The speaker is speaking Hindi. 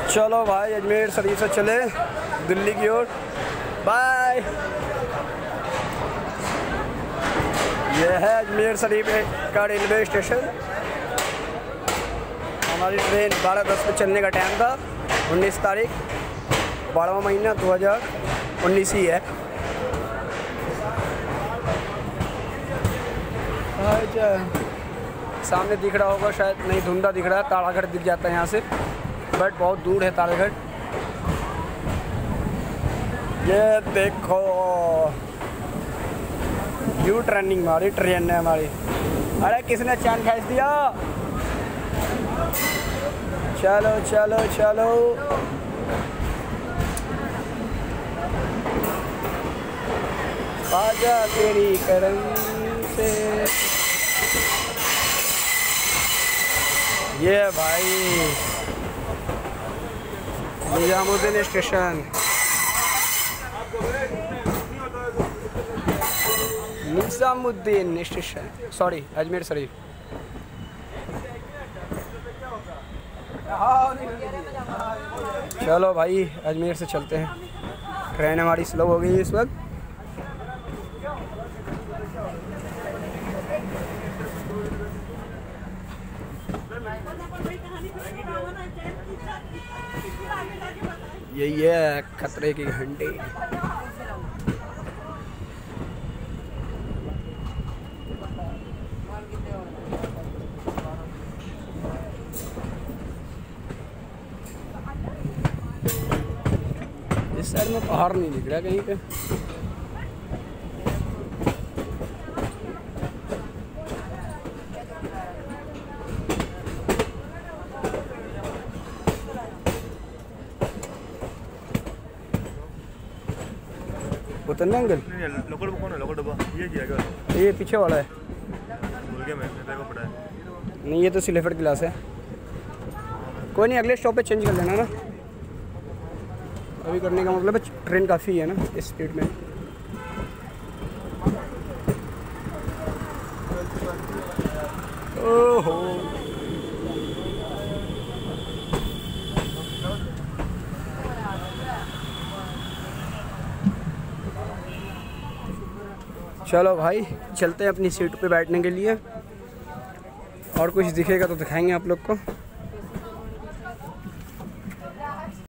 चलो भाई अजमेर शरीफ से चले दिल्ली की ओर। बाय। यह है अजमेर शरीफ का रेलवे स्टेशन। हमारी ट्रेन 12:10 पे चलने का टाइम था। 19 तारीख 12वां महीना 2019 ही है। सामने दिख रहा होगा शायद, नहीं धुंधा दिख रहा है। तारागढ़ दिख जाता है यहाँ से, बट बहुत दूर है तारागढ़। ये देखो यू टर्निंग मारी ट्रेन ने हमारी। अरे किसने चैन खींच दिया। चलो चलो चलो। आजा तेरी करम से। ये भाई Nizamuddin station. Nizamuddin station, sorry Ajmer Sharif. चलो भाई अजमेर से चलते हैं। ट्रेन हमारी स्लो हो गई है इस वक्त। यही है खतरे की घंटी। इस साइड में पहाड़ नहीं दिख रहा कहीं पे। उतरना अंकल? लोकल कौन है? लोकल डब्बा ये पीछे वाला है। भूल गया मैं, मेरे को पता है। नहीं ये तो सिलेफर गिलास है। कोई नहीं, अगले स्टॉप पे चेंज कर लेना ना। अभी करने का मतलब है ट्रेन काफ़ी है ना इस स्पीड में। ओहो चलो भाई चलते हैं अपनी सीट पे बैठने के लिए। और कुछ दिखेगा तो दिखाएंगे आप लोग को।